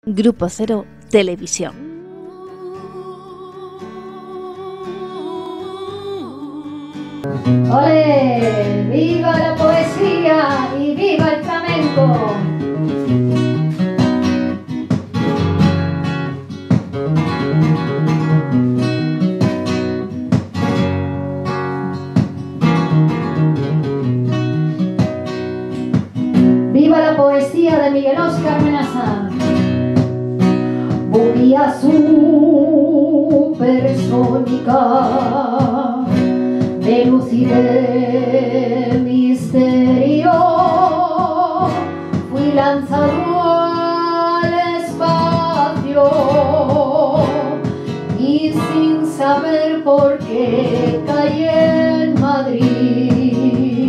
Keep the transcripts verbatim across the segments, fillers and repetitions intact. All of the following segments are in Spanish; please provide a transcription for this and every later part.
Grupo Cero Televisión. ¡Olé! ¡Viva la poesía y viva el flamenco! ¡Viva la poesía de Miguel Óscar Menaza! Buguía supersónica de luz y de misterio, fui lanzado al espacio y sin saber por qué caí en Madrid.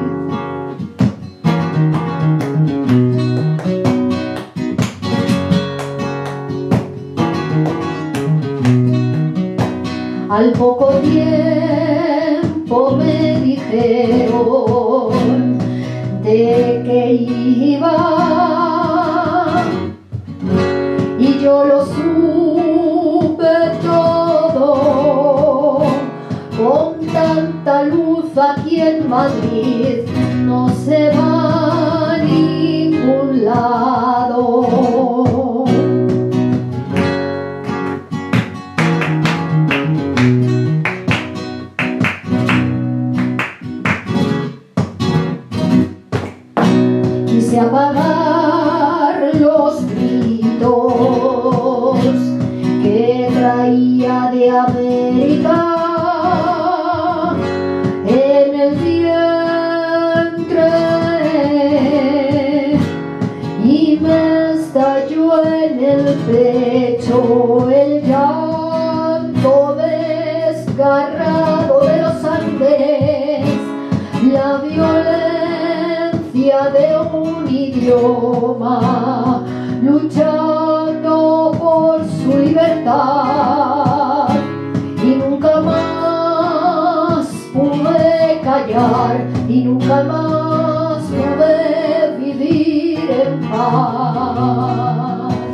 Al poco tiempo me dijeron de que iba y yo lo supe todo. Con tanta luz aquí en Madrid no se va a ningún lado. Quise apagar los gritos que traía de América en el vientre y me estalló en el pecho el llanto desgarrado de los Andes, la violencia de un idioma luchando por su libertad, y nunca más pude callar y nunca más pude vivir en paz.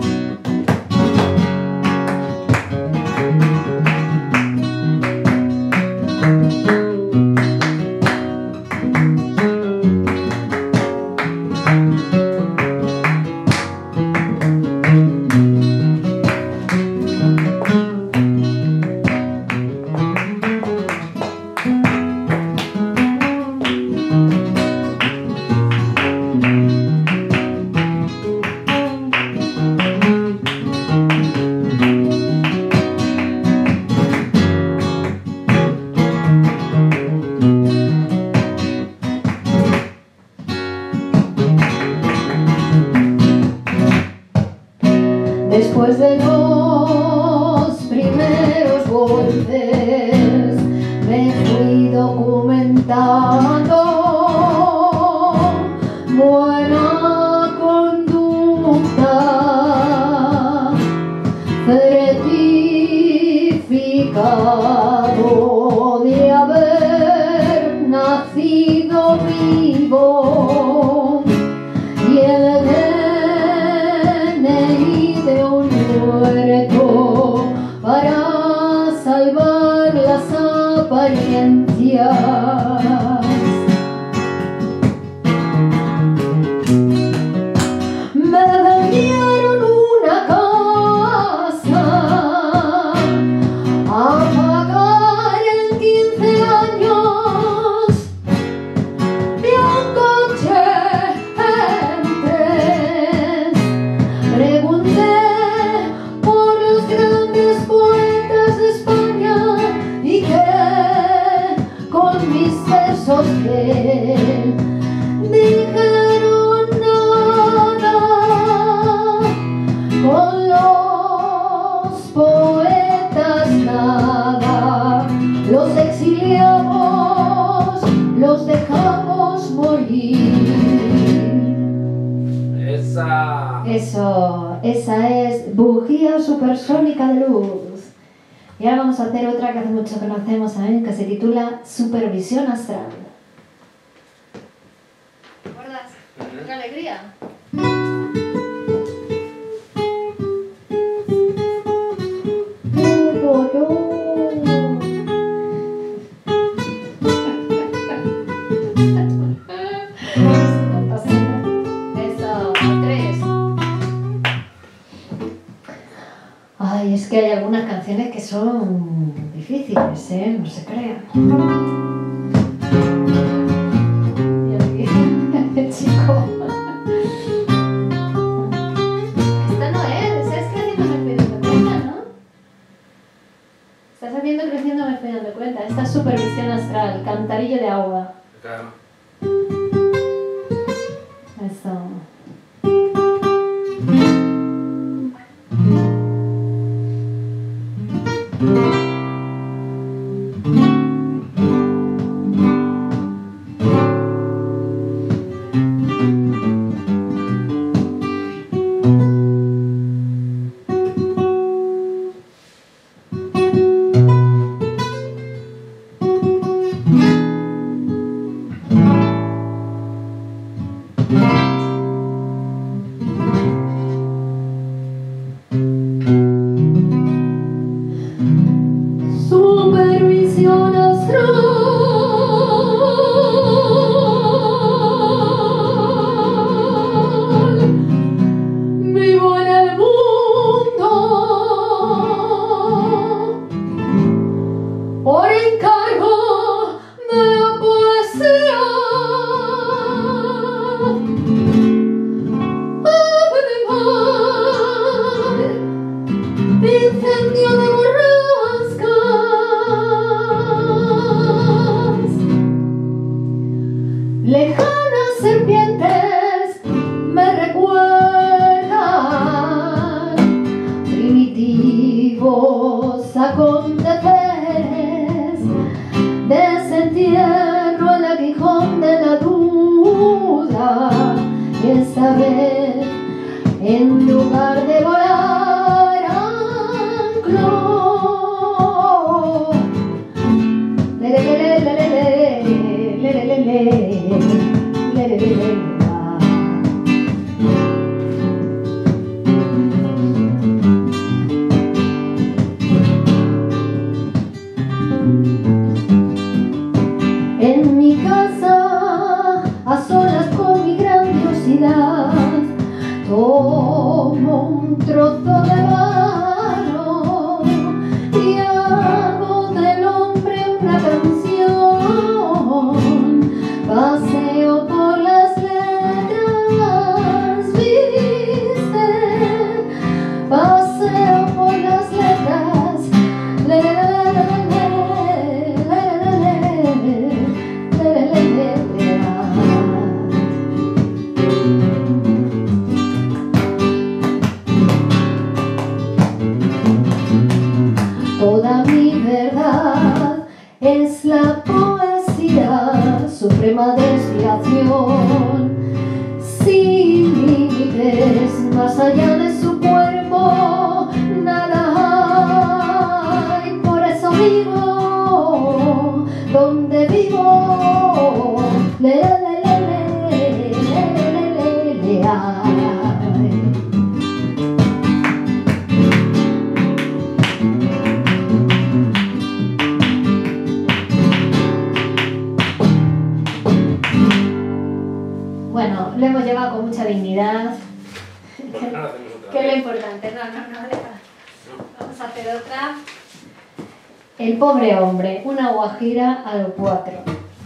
Después de los primeros golpes me fui documentando. Buena conducta, certificado de haber nacido vivo y el de un muerto para salvar las apariencias. Me vendieron una casa a pagar en quince años y un coche en tres. Pregunté que dijeron nada, con los poetas nada, los exiliamos, los dejamos morir. Esa. Eso, esa es Bujía Supersónica de Luz. Y ahora vamos a hacer otra que hace mucho que no hacemos, ¿eh? Que se titula Supervisión Astral. ¿Recuerdas? ¡Qué alegría! Ay, es que hay algunas canciones que son difíciles, ¿eh? No se crean. Y el chico... Esta no es, es Creciendo me estoy dando cuenta, ¿no? Estás haciendo Creciendo me estoy dando cuenta. Esta es Supervisión Astral, Cantarillo de Agua. Claro. Eso. Supervisión astral. Vivo en el mundo por encargo de la poesía. Ave mar, incendio de borrascas, lejanas serpientes me recuerdan primitivos aconteceres, desentierro el aguijón de la duda, y esta vez en lugar de volar anclo. Le, le, le, le, le, le, le, le, le, le, le, le, le, le. En mi casa, a solas con mi grandiosidad, tomo un trozo de barro y hago del hombre una canción. Paseo por las letras, viste, paseo por las letras. Le, le, le, le, le, le, le, le, le, le. Toda mi verdad es la poesía, suprema desviación, sin límites, más allá de su cuerpo, nada hay, por eso vivo, donde vivo, le, le, le, le, le, le, le, le, ay. Bueno, lo hemos llevado con mucha dignidad. Pues nada, hacemos otra ¿Qué es lo vez. importante? No, no, no, deja. Vamos a hacer otra. El pobre hombre, una guajira a los cuatro.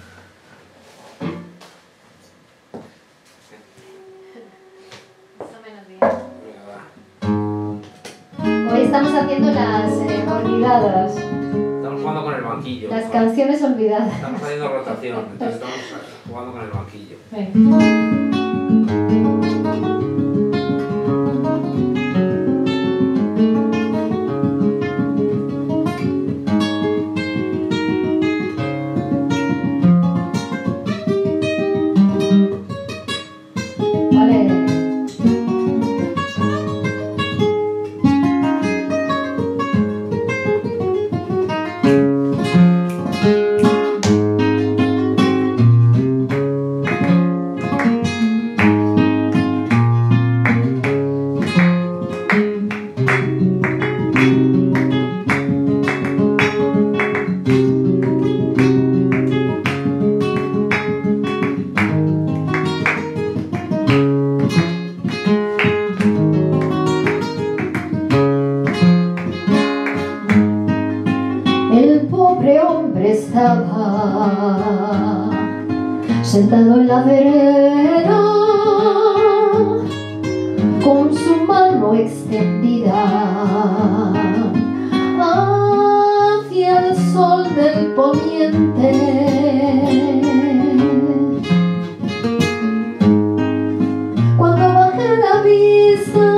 Más o menos bien. Venga, va. Hoy estamos haciendo las eh, olvidadas, Estamos jugando con el banquillo. las canciones olvidadas. Estamos haciendo rotación, entonces estamos jugando con el banquillo. Venga. Vale. estaba sentado en la vereda con su mano extendida hacia el sol del poniente. Cuando bajé la vista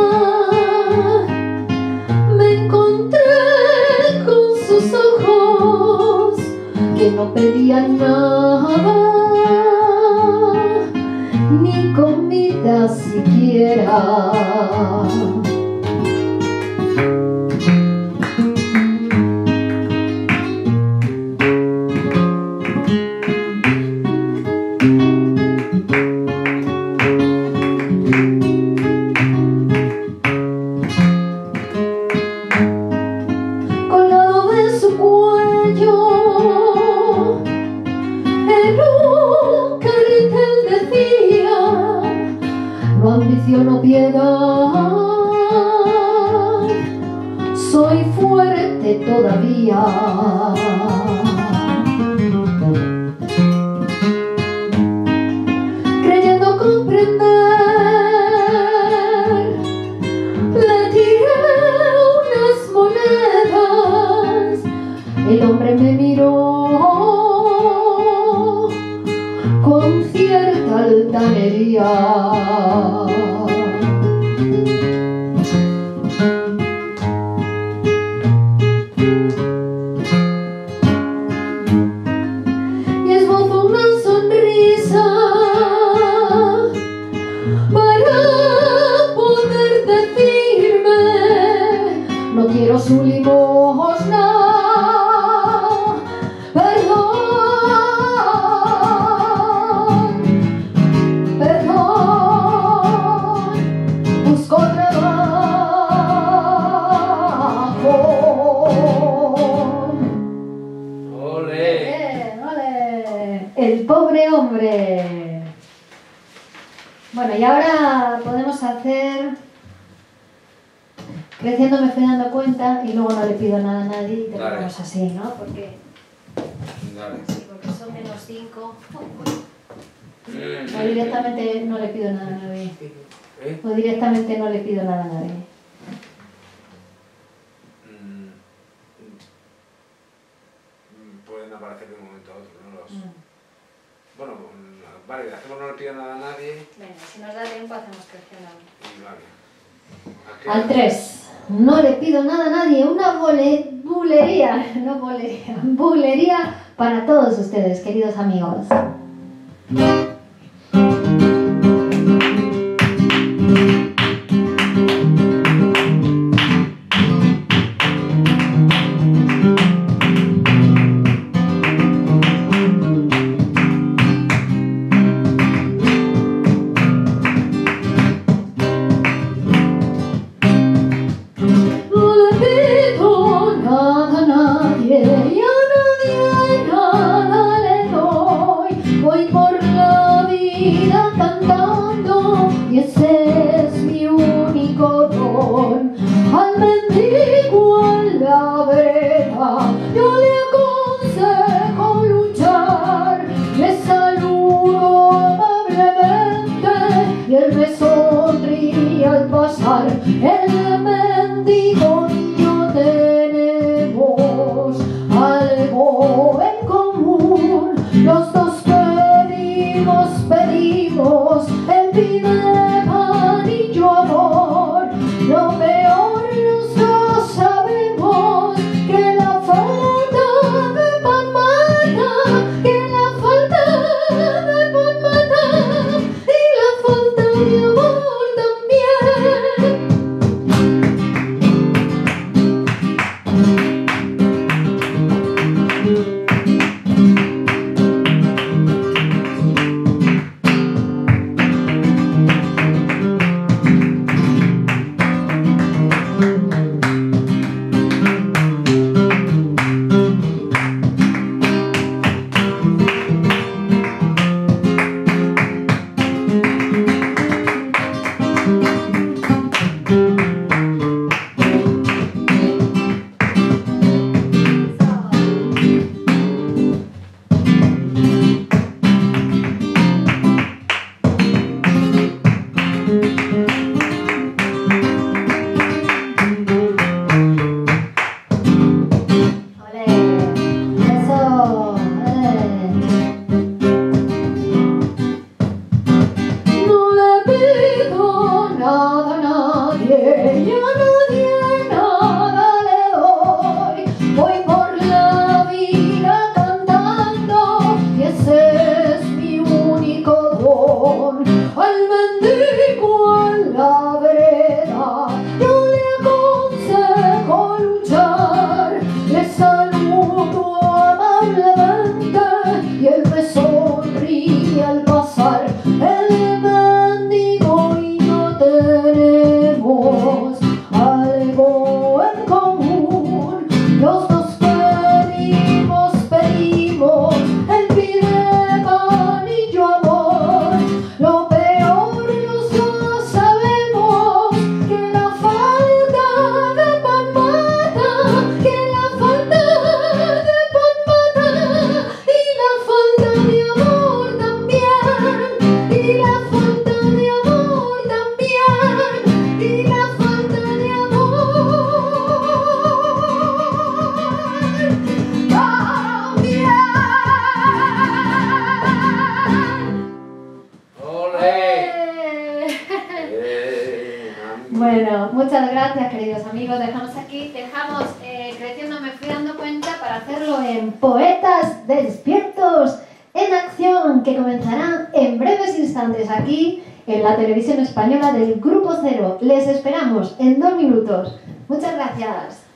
me encontré con sus ojos que no pedían nada, ni comida siquiera. Colgado de su cuello en un cartel decía: no ambiciono piedad, soy fuerte todavía. Creyendo comprender, le tiré unas monedas. El hombre me miró con cierta altanería. Y esbozó una sonrisa para poder decirme: no quiero su limosna, perdón, perdón, busco trabajo. ¡Ole! Bien, ole. El pobre hombre. Bueno, y ahora podemos hacer creciendo me fui dando cuenta y luego no le pido nada a nadie y terminamos así, ¿no? Porque, Dale. sí, porque son menos cinco. O directamente no le pido nada a nadie. ¿Eh? O directamente no le pido nada a nadie. Mm, mm, Pueden aparecer de un momento a otro, ¿no? Los... Mm. Bueno, mm, vale, hacemos no le pido nada a nadie Venga, si nos da tiempo hacemos creciendo. y vale. ¿A qué? Al tres. No le pido nada a nadie. Una bole, bulería, no bolería, bulería para todos ustedes, queridos amigos. El mendigo y yo tenemos algo en común. Los dos pedimos, pedimos. Él pide pan y yo amor. Lo peor los dos sabemos, que la falta de pan mata, que la falta de pan mata y la falta de amor también. a nadie nada le doy. Voy por la vida cantando y ese es mi único don. Al mendigo en la vereda yo le aconsejo luchar. Le saludo amablemente y él me sonríe al pasar. El mendigo y yo tenemos algo en común. Los dos pedimos, pedimos, él pide pan y yo amor. Lo peor los dos sabemos, que la falta de pan mata, que la falta de pan mata, y la falta de amor también, y la falta de amor también, y la falta de amor también. ¡Ole! Bien, amigo. Bueno, muchas gracias, queridos amigos. Dejamos aquí, dejamos eh, Creciendo me fui dando cuenta para hacerlo en Poetas Despiertos en Acción, que comenzará en breves instantes aquí en la televisión española del Grupo Cero. Les esperamos en dos minutos. Muchas gracias.